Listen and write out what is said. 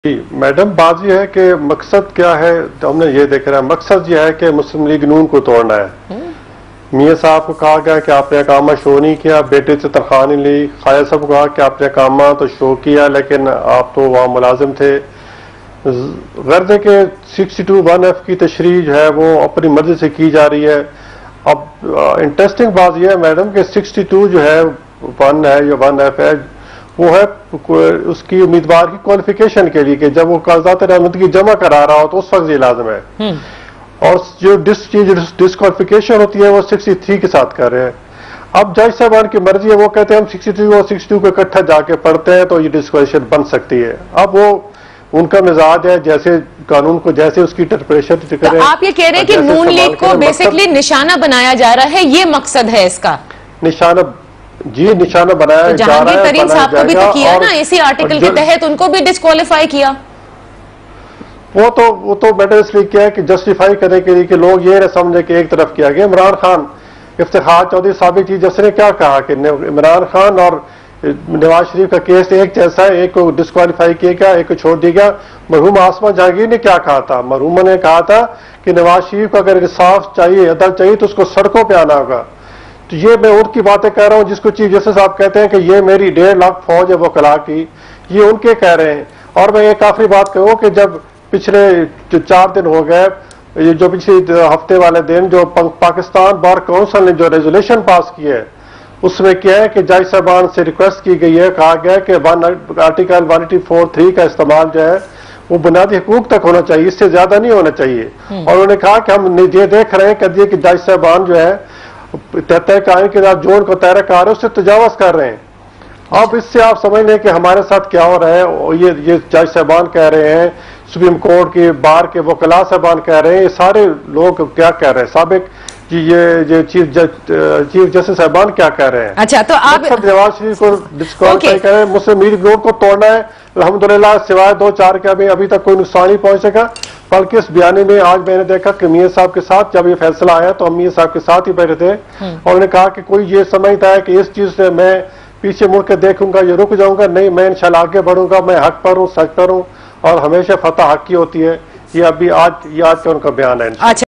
जी madam, बात यह है कि मकसद क्या है। तो हमने ये देख रहा है, मकसद यह है कि मुस्लिम लीग नून को तोड़ना है। मियाँ साहब को कहा गया कि आपने अकामा शो नहीं किया, बेटे से तनख्वाह नहीं ली। खाया साहब को कहा कि आपने अकामा तो शो किया लेकिन आप तो वहाँ मुलाजिम थे। गर्ज है कि 62(1)(f) की तशरीह जो है वो अपनी मर्जी से की जा रही है। अब इंटरेस्टिंग बात यह है मैडम कि 62 जो है 1 है या 1(f) है, वो है उसकी उम्मीदवार की क्वालिफिकेशन के लिए कि जब वो कागजात रहमंदगी जमा करा रहा हो तो उस वक्त ये लाजम है। और जो डिस्क्वालिफिकेशन होती है वो 63 के साथ कर रहे हैं। अब जज साहबान की मर्जी है, वो कहते हैं हम 63 और 62 को इकट्ठा जाके पढ़ते हैं तो ये डिस्क्वालिफिकेशन बन सकती है। अब वो उनका मिजाज है, जैसे कानून को जैसे उसकी इंटरप्रिटेशन करें। तो आप ये कह रहे हैं कि नून लीग को बेसिकली निशाना बनाया जा रहा है, ये मकसद है इसका? निशाना बनाया तो जा रहा है। जहांगीर तरीन साहब को भी तो किया ना, इसी आर्टिकल के तहत उनको भी डिस्क्वालीफाई किया। वो तो मैंने इसलिए किया है कि जस्टिफाई करने के लिए कि लोग ये न समझे कि एक तरफ किया गया। इमरान खान, इफ्तिखार चौधरी साबिक चीफ जस्टिस ने क्या कहा कि इमरान खान और नवाज शरीफ का केस एक जैसा है, एक को डिस्क्वालीफाई किया गया, एक को छोड़ दिया गया। मरहूम आसमा जहांगीर ने क्या कहा था? मरहूमा ने कहा था कि नवाज शरीफ को अगर इंसाफ चाहिए, अदल चाहिए तो उसको सड़कों पर आना होगा। तो ये मैं उनकी बातें कह रहा हूं जिसको चीफ जस्टिस साहब कहते हैं कि ये मेरी 1.5 लाख फौज है वो कला की, ये उनके कह रहे हैं। और मैं एक आखिरी बात कहूं कि जब पिछले जो 4 दिन हो गए, ये जो पिछले हफ्ते वाले दिन जो पाकिस्तान बार काउंसिल ने जो रेजोल्यूशन पास की है उसमें क्या है कि जज साहबान से रिक्वेस्ट की गई है, कहा गया कि आर्टिकल 184(3) का इस्तेमाल जो है वो बुनियादी हकूक तक होना चाहिए, इससे ज्यादा नहीं होना चाहिए। और उन्होंने कहा कि हम ये देख रहे हैं कि जज साहबान जो है तय कायम के साथ जोन को तैरक आ रहे हैं, उससे तजावज कर रहे हैं। अब इससे आप समझ लें कि हमारे साथ क्या हो रहा है। और ये जज साहबान कह रहे हैं, सुप्रीम कोर्ट के बार के वकला साहबान कह रहे हैं, ये सारे लोग क्या कह रहे हैं, साबिक ये चीफ जस्टिस साहबान क्या कह रहे हैं। अच्छा, तो आप नवाज शरीफ को डिस्क्वालीफाई कर रहे हैं, मुस्लिम लीग नून को तोड़ना है। अल्हम्दुलिल्लाह सिवाय 2-4 के अभी तक कोई नुकसान नहीं पहुंच सका। बल्कि इस बयानी में आज मैंने देखा कि मियाँ साहब के साथ जब ये फैसला आया तो हम मियाँ साहब के साथ ही बैठे थे और उन्होंने कहा कि कोई ये समझता है कि इस चीज से मैं पीछे मुड़ के देखूंगा, ये रुक जाऊंगा, नहीं, मैं इंशाल्लाह आगे बढ़ूंगा, मैं हक पर हूँ, सच पर हूँ और हमेशा फतह हक की होती है। ये आज का उनका बयान है।